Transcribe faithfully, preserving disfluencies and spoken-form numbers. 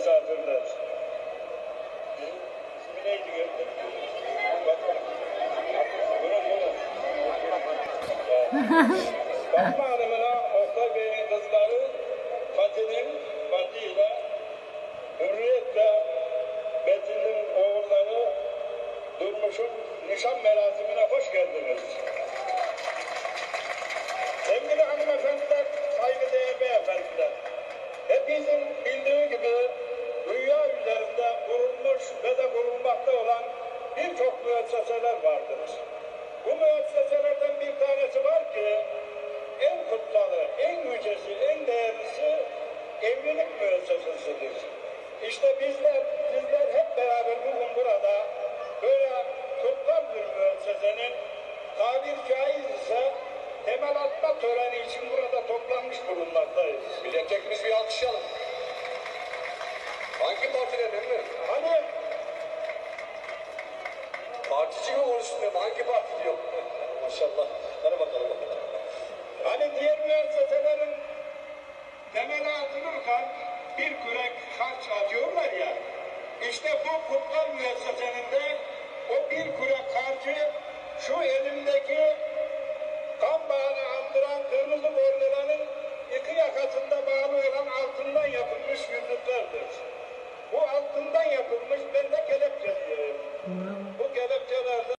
misafirler. İsmi neydi? Fatma Hanım'ına Oktay Bey'in kızları Fatih'in, Fatih ile Hürriyet'le Betül'ün oğulları Durmuş'un nişan merasimine hoş geldiniz. Sevgili hanımefendiler, saygıdeğer beyefendiler, hepinizin bildiği gibi dünya üzerinde kurulmuş ve de kurulmakta olan birçok müesseseler vardır. Bu müesseselerden bir tanesi var ki en kutsalı, en yücesi, en değerlisi evlilik müessesesidir. İşte bizler, sizler hep beraber bugün burada böyle kutsal bir müessesenin tabir caiz ise temel atma töreni için burada toplanmış bulunmaktayız. Millet hepimiz bir alkışlayalım. Hangi partiden emmi? Hani Partici mi konuştun emmi? Hangi parti diyor? Maşallah. Hadi bakalım. Hani diğer müesseselerin temeli atılırken bir kürek harç atıyorlar ya, işte bu kutsal müessesenin de o bir kürek harcı şu elimdeki kan bağını andıran kırmızı borneler